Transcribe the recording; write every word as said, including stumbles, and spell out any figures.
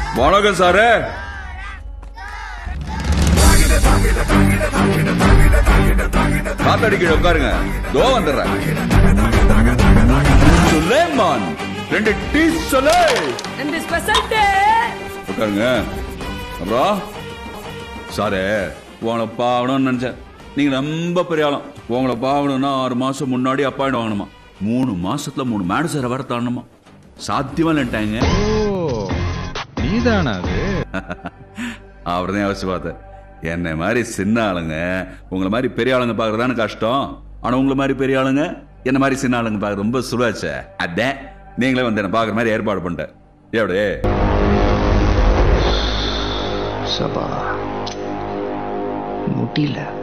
வணக்கம் சாரு. காத்தடிக்க உட்காருங்க, தோ வந்துடுறேன். சுலேமான் ரெண்டு டீ சொல்லு. ரெண்டு ஸ்பெஷல் டீ. உட்காருங்க. அப்புறம் சாரு, உங்களை பாவணும்னு நினைச்சேன். நீங்க ரொம்ப பெரிய ஆளும். உங்களை பாவணும்னா ஆறு மாசம் முன்னாடி அப்பாயிண்ட் வாங்கணுமா, மூணு மாசத்துல மூணு மேனேஜரை வர தாண்டணுமா. சாத்தியமா இல்லட்டாங்க. நீதானா அது? அவர்தான் யோசிச்சு பார்த்தேன். என்ன மாதிரி சின்ன ஆளுங்க உங்களை மாதிரி பெரிய ஆளுங்க பாக்குறதான கஷ்டம். ஆனா உங்களை மாதிரி பெரிய ஆளுங்க என்ன மாதிரி சின்ன ஆளுங்க பாக்குறது ரொம்ப சுலபச்ச. அதான் நீங்களே வந்து என்ன பாக்குற மாதிரி ஏற்பாடு பண்ணிட்டேன். எப்படி சபா முடியல.